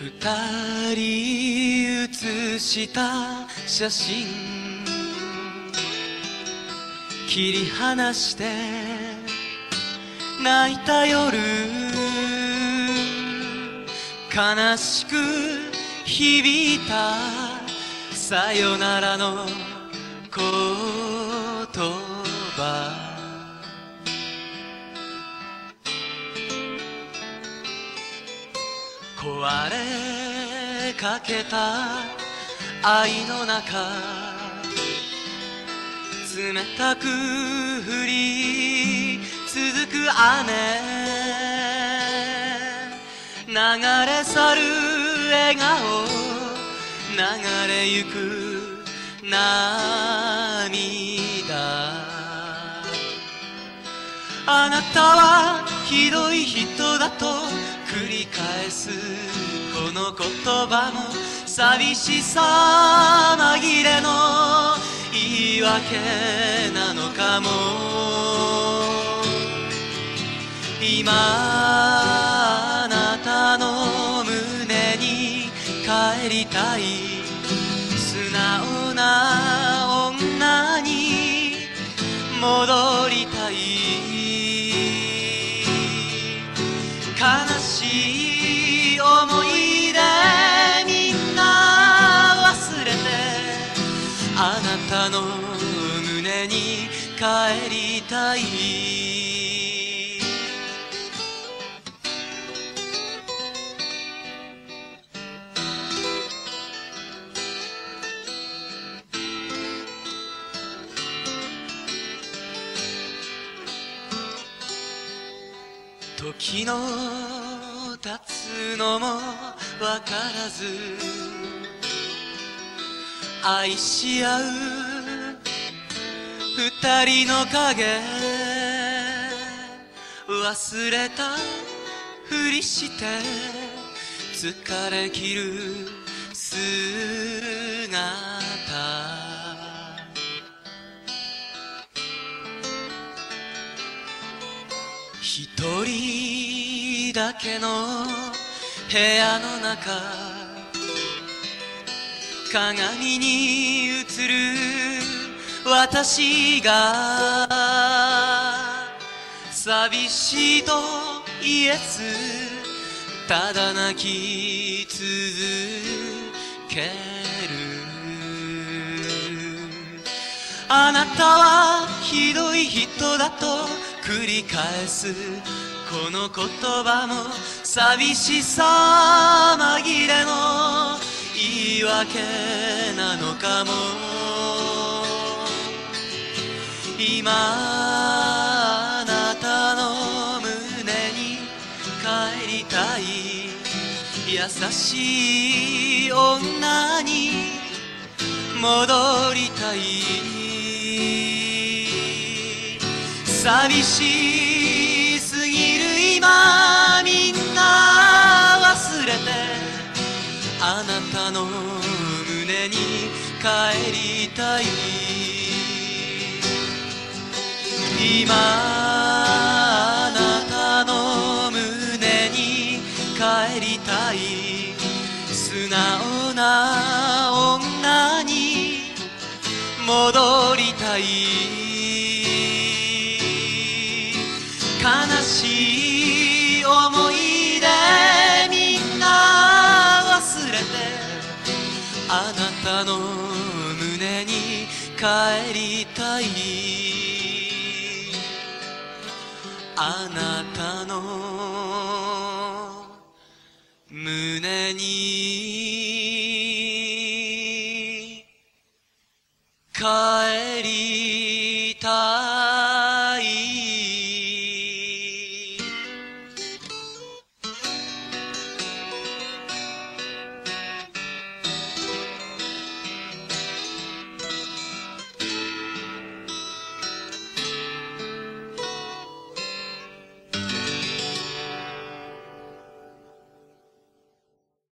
二人写した写真切り離して泣いた夜悲しく響いたさよならの言葉壊れかけた愛の中冷たく降り続く雨流れ去る笑顔流れゆく涙あなたはひどい人だと繰り返すこの言葉も寂しさ紛れの言い訳なのかも今あなたの胸に帰りたい素直な女に戻りたい悲しい思い出みんな忘れてあなたの胸に帰りたい時の経つのもわからず愛し合う二人の影忘れたふりして疲れ切る姿一人だけの部屋の中鏡に映る私が寂しいと言えずただ泣き続けるあなたはひどい人だと繰り返すこの言葉も寂しさ紛れの言い訳なのかも今あなたの胸に帰りたい優しい女に戻りたい寂しすぎる今みんな忘れてあなたの胸に帰りたい今あなたの胸に帰りたい素直な女に戻りたい悲しい思い出みんな忘れてあなたの胸に帰りたいあなたの胸に